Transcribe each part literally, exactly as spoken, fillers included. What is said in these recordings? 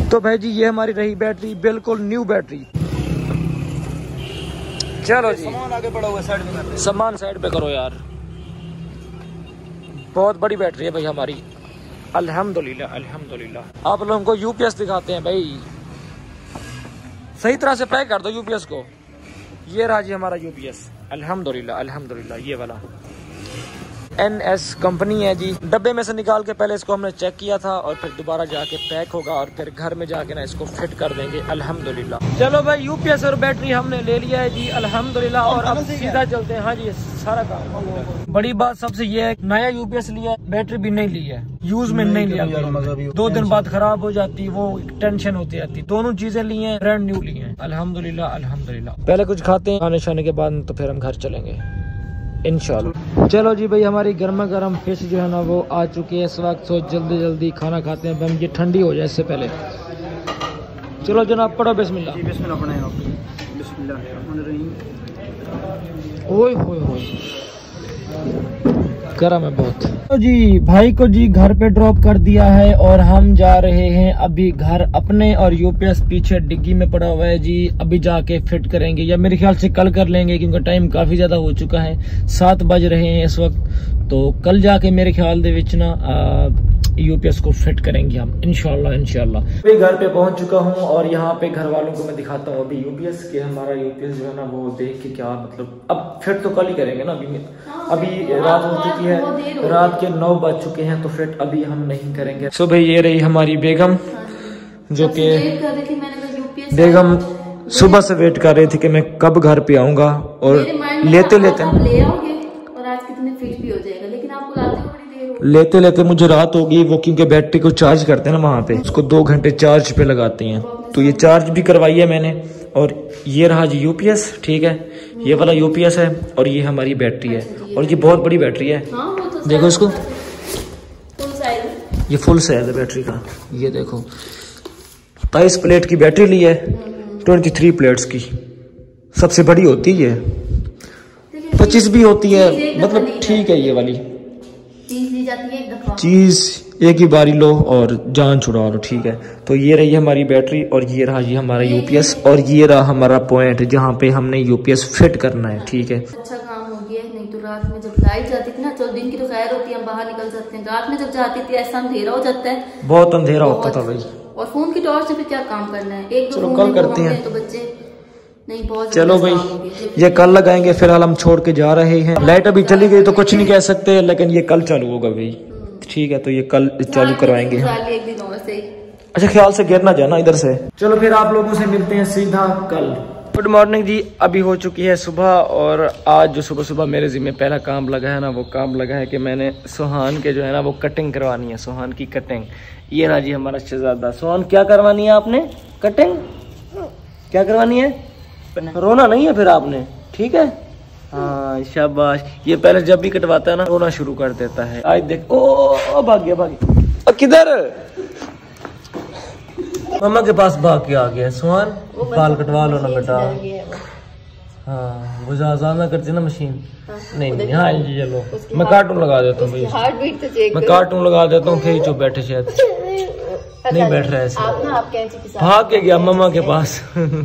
तो भाई जी ये हमारी रही बैटरी, बिल्कुल न्यू बैटरी। चलो जी सामान आगे पड़ा हुआ, साइड में सामान साइड पे करो यार। बहुत बड़ी बैटरी है भाई हमारी, अल्हम्दुलिल्लाह अल्हम्दुलिल्लाह। आप लोगों को यूपीएस दिखाते हैं भाई, सही तरह से पैक कर दो यूपीएस को। ये रहा जी हमारा यूपीएस, अल्हम्दुलिल्लाह अल्हम्दुलिल्लाह। ये वाला एन एस कंपनी है जी। डब्बे में से निकाल के पहले इसको हमने चेक किया था और फिर दोबारा जाके पैक होगा और फिर घर में जाके ना इसको फिट कर देंगे अल्हम्दुलिल्लाह। चलो भाई यूपीएस और बैटरी हमने ले लिया है जी अल्हम्दुलिल्लाह। और अब सीधा चलते हैं। हाँ जी सारा काम। बड़ी बात सबसे ये है, नया यूपीएस लिया, बैटरी भी नहीं ली है, यूज में नहीं लिया। दो दिन बाद खराब हो जाती, वो टेंशन होती रहती। दोनों चीजें ली हैं, ब्रांड न्यू ली हैं अल्हम्दुलिल्लाह अल्हम्दुलिल्लाह। पहले कुछ खाते हैं, खाने शाने के बाद तो फिर हम घर चलेंगे इंशाल्लाह। चलो जी भाई हमारी गर्मा गर्म फिश जो है ना वो आ चुकी है इस वक्त। सो जल्दी जल्दी खाना खाते हैं, हम ये ठंडी हो जाए इससे पहले। चलो जनाब पढ़ो बिस्मिल्लाह। जी बिस्मिल्लाह पढ़ें आप। बिस्मिल्लाहिर्रहमानिर्रहीम। ओए होए होए गर्म है बहुत। तो जी भाई को जी घर पे ड्रॉप कर दिया है और हम जा रहे हैं अभी घर अपने। और यूपीएस पीछे डिग्गी में पड़ा हुआ है जी, अभी जाके फिट करेंगे या मेरे ख्याल से कल कर लेंगे क्योंकि टाइम काफी ज्यादा हो चुका है, सात बज रहे हैं इस वक्त। तो कल जाके मेरे ख्याल दे विच ना यूपीएस को फिट करेंगे हम इंशाल्लाह इंशाल्लाह। अभी घर पे पहुंच चुका हूं और यहाँ पे घर वालों को मैं दिखाता हूँ अभी यूपीएस के। हमारा यूपीएस जो है ना वो देख के क्या मतलब, अब फिट तो कल ही करेंगे ना। अभी अभी रात हो चुकी है, रात के नौ बज चुके हैं तो फिट अभी हम नहीं करेंगे। सो भाई ये रही हमारी बेगम जो कि बेगम सुबह से वेट कर रही थी कि मैं कब घर पे आऊंगा और लेते लेते लेते लेते मुझे रात होगी। वो क्योंकि बैटरी को चार्ज करते हैं ना वहाँ पे, उसको दो घंटे चार्ज पे लगाते हैं, तो ये चार्ज भी करवाई है मैंने। और ये रहा जी यूपीएस, ठीक है, ये वाला यूपीएस है और ये हमारी बैटरी है। और ये बहुत बड़ी बैटरी है, देखो इसको, ये फुल साइज है बैटरी का। ये देखो बाईस प्लेट की बैटरी ली है, ट्वेंटी थ्री प्लेट्स की, सबसे बड़ी होती है, पच्चीस भी होती है, मतलब ठीक है। ये वाली चीज एक ही बारी लो और जान छुड़ा लो, ठीक है। तो ये रही हमारी बैटरी और ये रहा ये हमारा यूपीएस और ये रहा हमारा पॉइंट जहाँ पे हमने यूपीएस फिट करना है, ठीक है। अच्छा काम हो गया, नहीं तो रात में जब लाइट जाती थी ना, चलो दिन की तो खैर होती है, हम बाहर निकल सकते हैं, रात में जब जाती थी ऐसा अंधेरा हो जाता है, बहुत अंधेरा होता था भाई। और फोन की टॉर्च से फिर क्या काम करना है, एक दो कल करते हैं तो बच्चे नहीं बहुत। चलो भाई ये कल लगाएंगे, फिलहाल हम छोड़ के जा रहे हैं। लाइट अभी चली गई तो कुछ नहीं कह सकते, लेकिन ये कल चालू होगा भाई, ठीक है। तो ये कल चालू करवाएंगे हम। अच्छा ख्याल से गिर ना जाना इधर से। चलो फिर आप लोगों से मिलते हैं सीधा कल। गुड मॉर्निंग जी, अभी हो चुकी है सुबह और आज जो सुबह सुबह मेरे जिम्मे पहला काम लगा है ना, वो काम लगा है कि मैंने सुहान के जो है ना वो कटिंग करवानी है, सुहान की कटिंग। ये ना जी हमारा शहजादा। सुहान क्या करवानी है आपने? कटिंग क्या करवानी है? रोना नहीं है फिर आपने, ठीक है, हाँ शाबाश। ये पहले जब भी कटवाता है ना रोना शुरू कर देता है। आज देख, ओ, ओ, ओ भाग गया भाग गया, किधर? मम्मा के पास भाग के आ गया। सुहान बाल कटवा लो ना बेटा। हाँ वो ज्यादा करती ना मशीन। नहीं नहीं हाँ जी चलो, मैं कार्टून लगा देता हूँ भाई, मैं कार्टून लगा देता हूँ। खींचो बैठे, शायद नहीं बैठ रहा है, भाग के गया मम्मा के पास।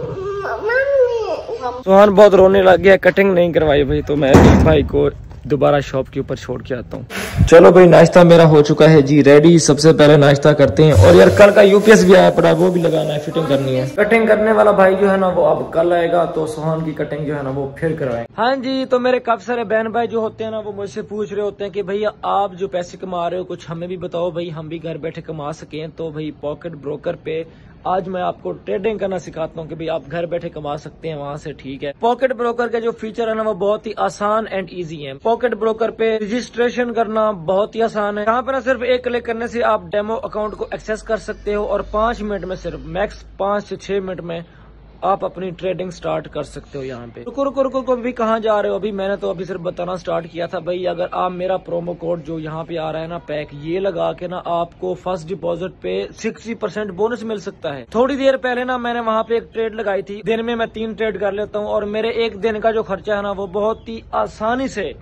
सुहान बहुत रोने लग गया, कटिंग नहीं करवाई भाई, तो मैं भाई को दोबारा शॉप के ऊपर छोड़ के आता हूँ। चलो भाई नाश्ता मेरा हो चुका है जी रेडी। सबसे पहले नाश्ता करते हैं। और यार कल का यूपीएस भी आया पड़ा है, वो भी लगाना है, फिटिंग करनी है। कटिंग करने वाला भाई जो है ना वो अब कल आएगा, तो सुहान की कटिंग जो है ना वो फिर करवाएंगे। हाँ जी, तो मेरे काफी सारे बहन भाई जो होते हैं ना वो मुझसे पूछ रहे होते हैं कि भैया आप जो पैसे कमा रहे हो कुछ हमें भी बताओ भाई, हम भी घर बैठे कमा सकें। तो भाई पॉकेट ब्रोकर पे आज मैं आपको ट्रेडिंग करना सिखाता हूँ कि भाई आप घर बैठे कमा सकते हैं वहाँ से, ठीक है। पॉकेट ब्रोकर के जो फीचर है ना वो बहुत ही आसान एंड इजी है। पॉकेट ब्रोकर पे रजिस्ट्रेशन करना बहुत ही आसान है। यहाँ पे ना सिर्फ एक क्लिक करने से आप डेमो अकाउंट को एक्सेस कर सकते हो और पांच मिनट में, सिर्फ मैक्स पांच से छह मिनट में आप अपनी ट्रेडिंग स्टार्ट कर सकते हो। यहाँ पे रुको रुको रुको, अभी कहाँ जा रहे हो? अभी मैंने तो अभी सिर्फ बताना स्टार्ट किया था भाई। अगर आप मेरा प्रोमो कोड जो यहाँ पे आ रहा है ना पैक, ये लगा के ना आपको फर्स्ट डिपॉजिट पे सिक्सटी परसेंट बोनस मिल सकता है। थोड़ी देर पहले ना मैंने वहाँ पे एक ट्रेड लगाई थी, दिन में मैं तीन ट्रेड कर लेता हूँ और मेरे एक दिन का जो खर्चा है ना वो बहुत ही आसानी से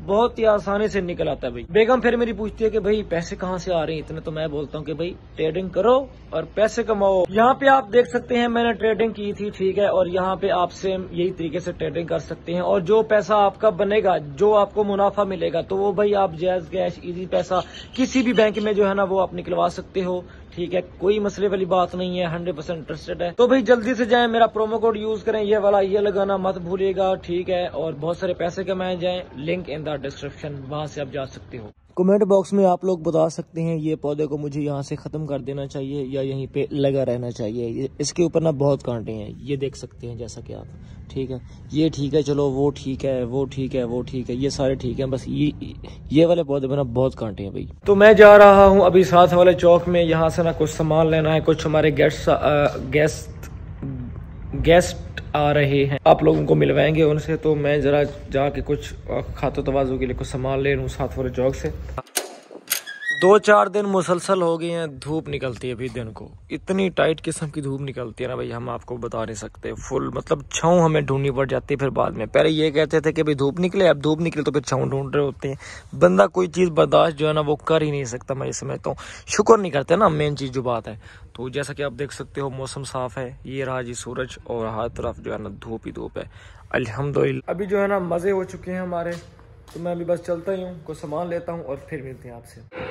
बहुत ही आसानी से निकल आता है भाई। बेगम फिर मेरी पूछती है कि भाई पैसे कहाँ से आ रहे हैं इतने, तो मैं बोलता हूँ कि भाई ट्रेडिंग करो और पैसे कमाओ। यहाँ पे आप देख सकते हैं मैंने ट्रेडिंग की थी, ठीक है, और यहाँ पे आप सेम यही तरीके से ट्रेडिंग कर सकते हैं और जो पैसा आपका बनेगा, जो आपको मुनाफा मिलेगा, तो वो भाई आप जैज कैश इजी पैसा किसी भी बैंक में जो है ना वो आप निकलवा सकते हो, ठीक है, कोई मसले वाली बात नहीं है, हंड्रेड परसेंट ट्रस्टेड है। तो भाई जल्दी से जाएं, मेरा प्रोमो कोड यूज करें, ये वाला ये लगाना मत भूलिएगा, ठीक है, और बहुत सारे पैसे कमाए जाएं। लिंक इन द डिस्क्रिप्शन, वहां से आप जा सकते हो। कमेंट बॉक्स में आप लोग बता सकते हैं ये पौधे को मुझे यहाँ से खत्म कर देना चाहिए या यहीं पे लगा रहना चाहिए। इसके ऊपर ना बहुत कांटे हैं, ये देख सकते हैं जैसा कि आप, ठीक है, ये ठीक है, चलो वो ठीक है, वो ठीक है, वो ठीक है, ये सारे ठीक है, बस ये ये वाले पौधे में ना बहुत कांटे हैं भाई। तो मैं जा रहा हूँ अभी साथ वाले चौक में, यहाँ से ना कुछ सामान लेना है, कुछ हमारे गेस्ट गेस्ट गेस्ट आ रहे हैं, आप लोगों को मिलवाएंगे उनसे, तो मैं जरा जाके कुछ खातो तवाज़ु के लिए कुछ सामान ले लूँ साथ वाले चौक से। दो चार दिन मुसलसल हो गए हैं, धूप निकलती है अभी दिन को, इतनी टाइट किस्म की धूप निकलती है ना भाई, हम आपको बता नहीं सकते। फुल मतलब छाँव हमें ढूंढनी पड़ जाती है फिर बाद में। पहले ये कहते थे कि भाई धूप निकले, अब धूप निकले तो फिर छाँव ढूंढ रहे होते हैं। बंदा कोई चीज़ बर्दाश्त जो है ना वो कर ही नहीं सकता, मैं इस समय तो शुक्र नहीं करते ना, मेन चीज़ जो बात है। तो जैसा कि आप देख सकते हो मौसम साफ है, ये रहा जी सूरज और हर तरफ जो है ना धूप ही धूप है अल्हम्दुलिल्लाह। अभी जो है ना मज़े हो चुके हैं हमारे, तो मैं अभी बस चलता ही हूँ, कुछ सामान लेता हूँ और फिर मिलते हैं आपसे।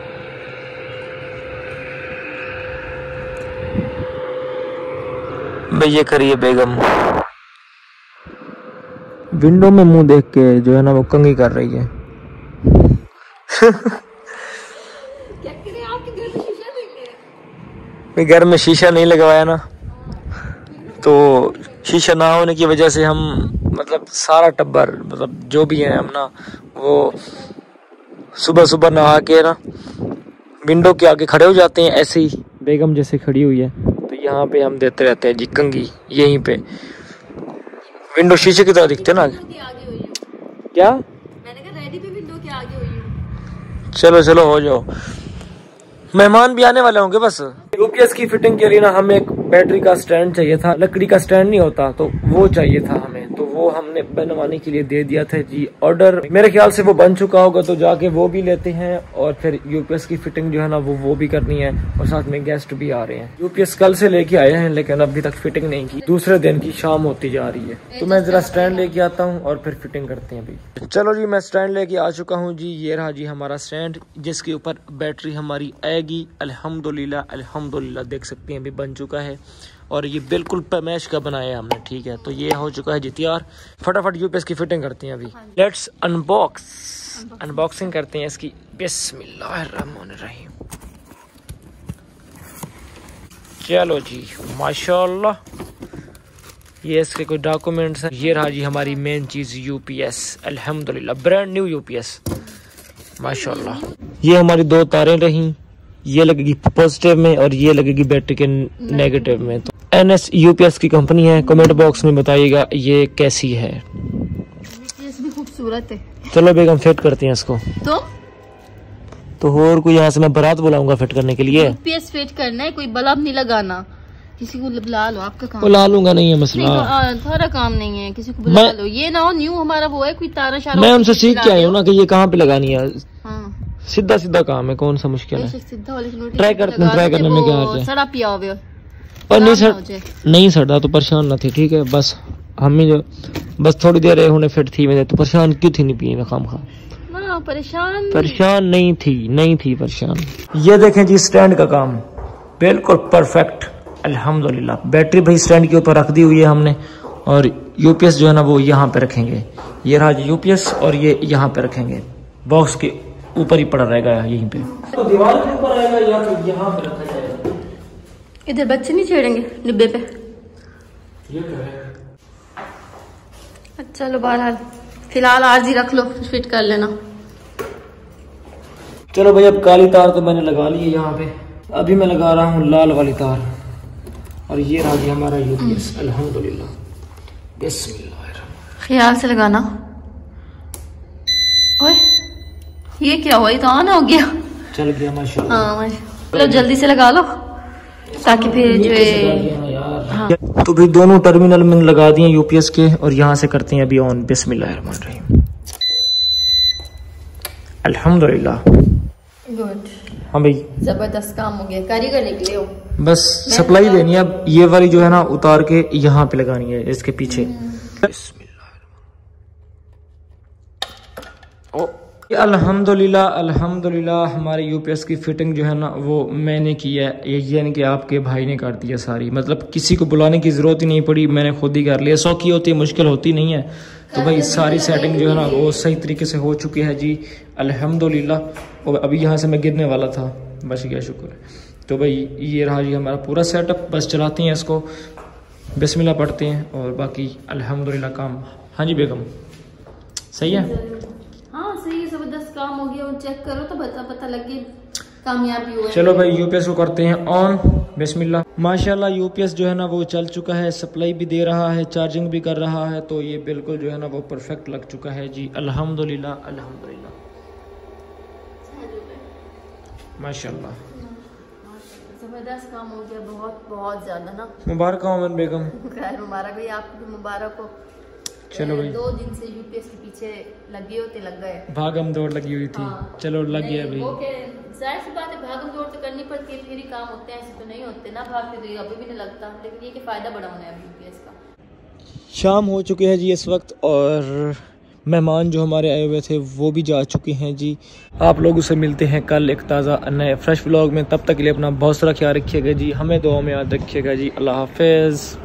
भाई ये करिए बेगम विंडो में मुंह देख के जो है ना वो कंघी कर रही है। क्या करें, आपके घर में शीशा नहीं है? घर में शीशा नहीं लगवाया ना, तो शीशा ना होने की वजह से हम मतलब सारा टब्बर मतलब जो भी है हम ना वो सुबह सुबह नहा के ना विंडो के आगे खड़े हो जाते हैं, ऐसे ही बेगम जैसे खड़ी हुई है, तो यहाँ पे हम देते रहते हैं जी कंघी, यहीं पे विंडो शीशे की तरह दिखते ना। क्या मैंने कहा रेडी पे विंडो के आगे हुई हूँ। चलो चलो हो जाओ, मेहमान भी आने वाले होंगे। बस यूपीएस की फिटिंग के लिए ना हमें एक बैटरी का स्टैंड चाहिए था, लकड़ी का स्टैंड नहीं होता, तो वो चाहिए था हमें, तो वो हमने बनवाने के लिए दे दिया था जी ऑर्डर। मेरे ख्याल से वो बन चुका होगा, तो जाके वो भी लेते हैं और फिर यूपीएस की फिटिंग जो है ना वो वो भी करनी है, और साथ में गेस्ट भी आ रहे हैं। यूपीएस कल से लेके आए हैं लेकिन अभी तक फिटिंग नहीं की, दूसरे दिन की शाम होती जा रही है, तो मैं जरा स्टैंड लेके आता हूँ और फिर फिटिंग करते हैं भाई। चलो जी मैं स्टैंड लेके आ चुका हूँ जी, ये रहा जी हमारा स्टैंड जिसके ऊपर बैटरी हमारी आएगी अल्हम्दुलिल्लाह अल्हम्दुलिल्लाह। देख सकते हैं अभी बन चुका है और ये बिल्कुल पैमेश का बनाया है हमने, ठीक है, तो ये हो चुका है जी तैयार। फटाफट यूपीएस की फिटिंग करते हैं अभी। लेट्स अनबॉक्स अनबॉक्सिंग करते हैं इसकी। बिस्मिल्लाहिर्रहमानिर्रहीम। चलो जी माशाल्लाह, ये इसके कोई डॉक्यूमेंट्स हैं। ये रहा जी हमारी मेन चीज यूपीएस अल्हम्दुलिल्लाह, ब्रांड न्यू यूपीएस माशाल्लाह। ये हमारी दो तारें रही, ये लगेगी पॉजिटिव में और ये लगेगी बैटरी के नेगेटिव में। तो एनएस यूपीएस की कंपनी है, कमेंट बॉक्स में बताइएगा ये कैसी है। यूपीएस भी खूबसूरत है। चलो बेगम फिट करते हैं इसको। तो तो और कोई यहाँ से मैं बारात बुलाऊंगा फिट करने के लिए। यूपीएस फिट करना है, कोई बल्ब नहीं लगाना, किसी को बुला लो, आपका काम। बुला लूंगा, नहीं है मसला, सारा काम नहीं है, किसी को बुला लो। ये ना हो न्यू हमारा वो है कोई तारा शारा, मैं उनसे सीख के आई हूँ ना कि ये कहाँ पे लगानी है। हाँ। सीधा सीधा काम है, कौन सा मुश्किल है। सीधा वाले ट्राई करते हैं, ट्राई करने में क्या है। सड़ा पिया हुए और नहीं सड़ नहीं सड़ा तो परेशान ना थी, ठीक है, बस हम ही जो बस थोड़ी देर उन्हें फिट थी मैं, तो परेशान क्यों थी नहीं पिए खाम खा परेशान परेशान नहीं थी नहीं थी परेशान। ये देखें जी स्टैंड का काम बिल्कुल परफेक्ट अल्हम्दुलिल्लाह। बैटरी भाई स्टैंड के ऊपर रख दी हुई है हमने, और यूपीएस जो है ना वो यहाँ पे रखेंगे। ये रहा जी यूपीएस और ये यहाँ पे रखेंगे, बॉक्स के ऊपर ही पड़ा रहेगा यहीं पे। तो दीवार के ऊपर आएगा या फिर यहाँ पे रखा जाएगा। इधर बच्चे नहीं छेड़ेंगे डिब्बे पे। ये क्या है? चलो बहरहाल फिलहाल आरजी रख लो, फिट कर लेना। चलो भाई अब काली तार तो मैंने लगा ली है यहाँ पे, अभी मैं लगा रहा हूँ लाल वाली तार, और ये रहा जी हमारा यूपीएस अल्हम्दुलिल्लाह। बिस्मिल्लाह ख्याल से लगाना। ओए ये क्या हुआ, ये तो ऑन हो गया, चल गया माशाल्लाह। हाँ माशाल्लाह, चलो जल्दी से लगा लो ताकि फिर जो है। हाँ। तो भी दोनों टर्मिनल में लगा दिए यूपीएस के, और यहाँ से करते हैं अभी ऑन। बिस्मिल्लाहिर्रहमानिर्रहीम। अल्हम्दुलिल्लाह। गुड, हाँ भाई जबरदस्त काम हो गया, कारीगर निकले हो। बस सप्लाई देनी है अब, ये वाली जो है ना उतार के यहाँ पे लगानी है इसके पीछे। अल्हम्दुलिल्लाह अल्हम्दुलिल्लाह हमारे यूपीएस की फिटिंग जो है ना वो मैंने की है, ये यानी कि आपके भाई ने कर दी है सारी, मतलब किसी को बुलाने की ज़रूरत ही नहीं पड़ी, मैंने खुद ही कर लिया। सौ की होती है, मुश्किल होती नहीं है। तो भाई सारी सेटिंग जो है ना वो सही तरीके से हो चुकी है जी अल्हम्दुलिल्लाह। और अभी यहाँ से मैं गिरने वाला था, बस क्या शुक्र है। तो भाई ये रहा जी हमारा पूरा सेटअप, बस चलाते हैं इसको, बिस्मिल्लाह पढ़ते हैं और बाकी अल्हम्दुलिल्लाह काम। हाँ जी बेगम सही है? हाँ सही है, जबरदस्त काम हो गया। और चेक करो तो पता पता लगे कामयाबी हुआ। चलो भाई यूपीएस को करते हैं ऑन, बिस्मिल्लाह। माशाल्लाह यूपीएस जो है ना वो चल चुका है, सप्लाई भी दे रहा है, चार्जिंग भी कर रहा है, तो ये बिल्कुल जो है ना वो परफेक्ट लग चुका है जी अल्हम्दुलिल्लाह अल्हम्दुलिल्लाह माशाल्लाह। जबरदस्त काम हो गया, बहुत बहुत ज्यादा ना। मुबारक हो अमन बेगम। खैर मुबारक भाई, आपको भी मुबारक हो। चलो भाई दो दिन से यूपीएस के पीछे लगे होते लग गए, भागम दौड़ लगी हुई थी। हाँ। चलो लग गया भाई। ओके जाहिर सी बात है, भागम दौड़ तो करनी पड़ती है, फिर ही काम होते हैं, ऐसे तो नहीं होते ना। भागते तो अभी भी नहीं लगता, लेकिन ये कि फायदा बड़ा होना है यूपीएस का। शाम हो चुकी है जी इस वक्त, और मेहमान जो हमारे आए हुए थे वो भी जा चुके हैं जी। आप लोगों से मिलते हैं कल एक ताज़ा नए फ्रेश व्लॉग में। तब तक के लिए अपना बहुत सारा ख्याल रखिएगा जी, हमें दुआ में याद रखिएगा जी। अल्लाह हाफिज़।